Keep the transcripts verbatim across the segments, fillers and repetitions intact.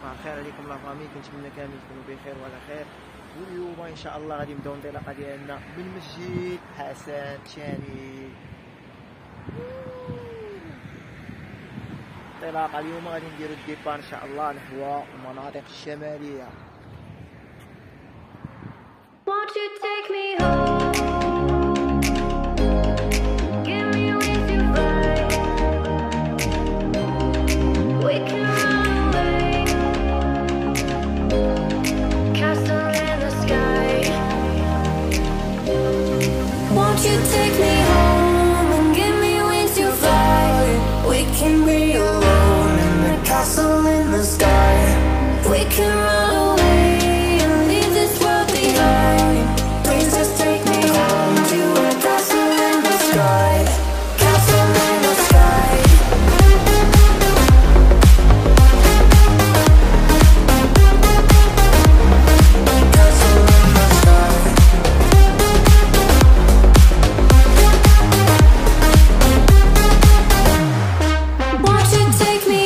صباح الخير عليكم لا فامي، كنتمنى كامل تكونوا بخير وعلى خير. واليوم ان شاء الله غادي نبداو الانطلاقه ديالنا من مسجد حسن الثاني. انطلاقه اليوم غادي نديرو الديبار ان شاء الله نحو المناطق الشماليه. Won't you take me home? Give me wings to fly. We can run away. Castle in the sky. Won't you take me home and give me wings to fly? We can be alone in the castle in the sky. We can run away and leave this world behind. Please just take me home to a castle in the sky. Castle in the sky. Castle in the sky. Won't you take me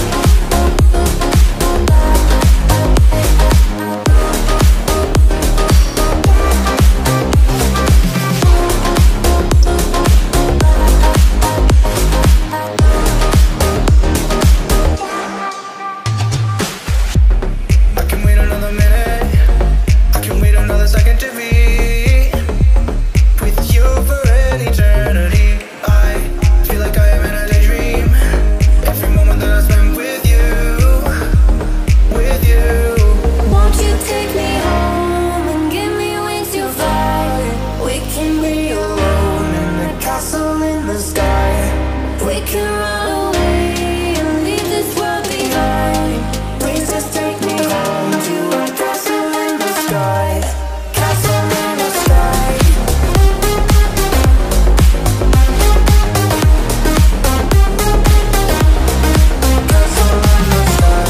I can wait another minute, I can wait another second to be with you for an eternity. I feel like I am in a daydream. Every moment that I spend with you, with you. Won't you take me home and give me wings to fly? We can be alone in the castle in the sky. We can run away and leave this world behind. Please just take me home to a castle in the sky. Castle in the sky. Castle in the sky.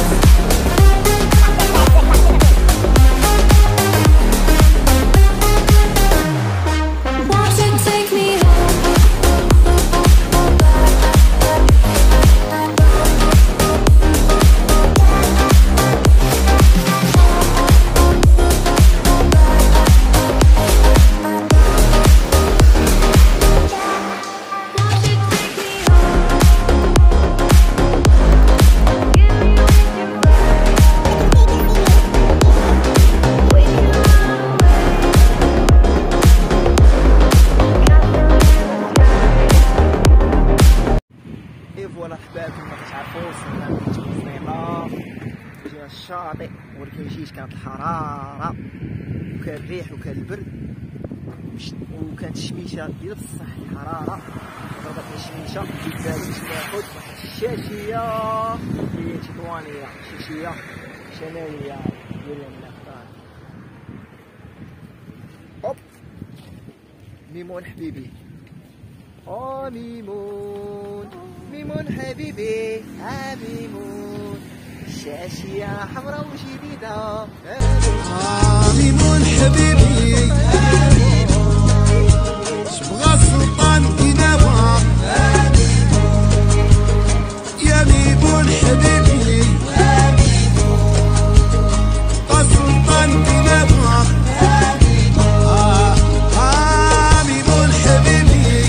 Won't you take me اي فوالا حباب كما كتعرفوا وصلنا للتوزنيقه جينا الشاطئ، ولكن جيت كانت الحراره وكان الريح وكان البرد وكانت الشميشه ديال بصح الحراره ضربتني الشميشه. جيت باش ناخذ واحد الشاشيه هي تطوانيه، شاشيه شماليه ديال النفطان. هوب ميمون حبيبي، اه ميمون ميمون حبيبي، اه ميمون شاشية حمراء وجديدة. آه ميمون حبيبي، شبغى السلطان كيناوى يا ميمون حبيبي، السلطان كيناوى. آه آه ميمون حبيبي،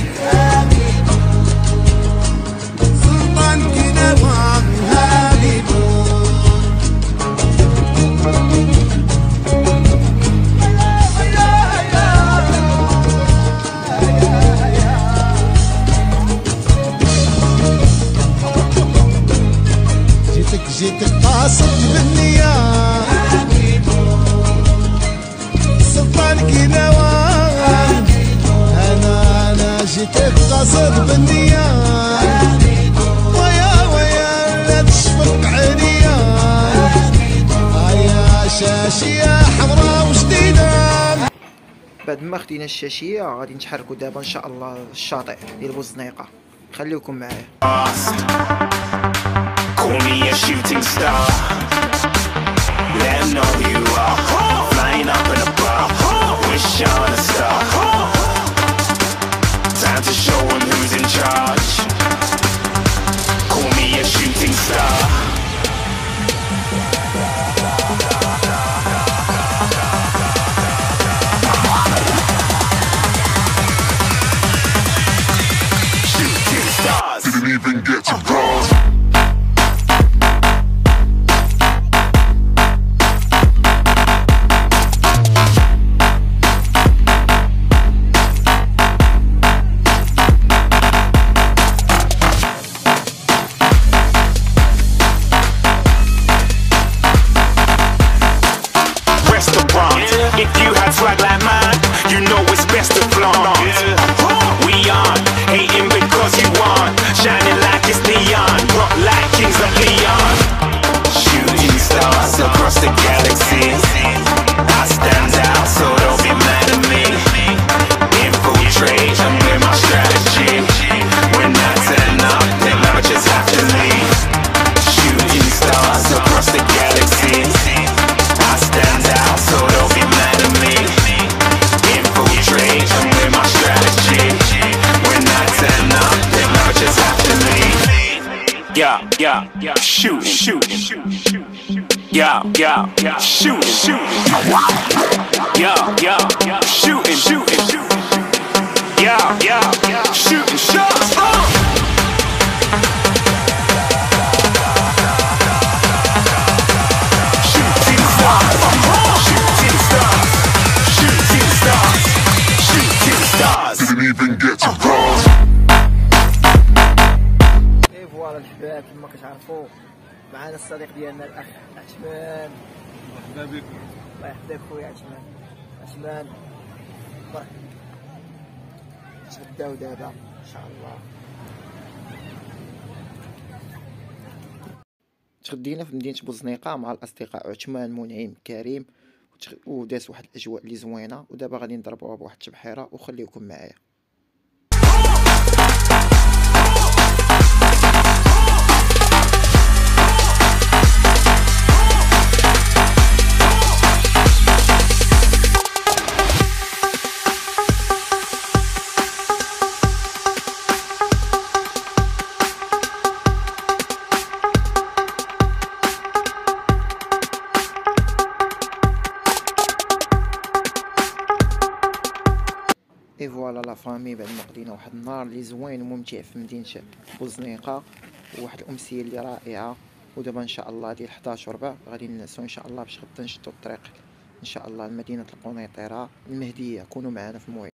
سلطان كيناوى يا ميمون. جيتك جيتك قاصد بالنية، سلطان كيناوى. انا انا جيتك قاصد بالنية، ويا ويا لا تشفق عليا. يا شاشية حمراء وجديدة. بعد ما خدينا الشاشية غادي نتحركوا دابا ان شاء الله الشاطئ ديال بوزنيقة. خليكم معايا. Call me a shooting star. Let 'em know who you are. Flying up in a bar. Wish on a star. Time to show 'em who's in charge. Call me a shooting star. If you had swag like mine, you know it's best to flaunt. We on, hating because you want, shining like it's neon, rock like kings of Leon. Shooting stars across the galaxy, I stand out, so don't be mad at me. Infiltrate, I'm with my strategy. When I turn up, then I just have to leave. Shooting stars across the galaxy, I stand out, so don't be mad at me. Infiltrate, I'm with my strategy. When I turn up, then I just have to leave. Yeah, yeah, yeah, shoot, shoot, yeah, yeah, yeah, shoot, shoot, yeah, yeah, yeah, shooting, shooting, yeah, yeah, yeah, shooting shots. Uh. Shooting stars, shooting stars, shooting stars, shooting stars. Didn't even get to cross. اي فوالا الحباب كما كتعرفوا معنا الصديق ديالنا الاخ عثمان. مرحبا بك. الله يحفظك خويا عثمان. عثمان مرحبا. نتغداو دابا ان شاء الله. تغدينا في مدينة بوزنيقة مع الاصدقاء عثمان منعم كريم وداز واحد الاجواء اللي زوينه، ودابا غادي نضربوها بواحد التبحيره وخليكم معايا. اي فوالا لا فامي، بعد ما قضينا واحد النهار اللي زوين وممتع في مدينة بوزنيقة وواحد الامسية اللي رائعة، ودابا ان شاء الله ديال حداش وربع غادي ننعسو ان شاء الله باش غدا نشدو الطريق ان شاء الله لمدينة القنيطرة المهدية. كونوا معنا في الموعد.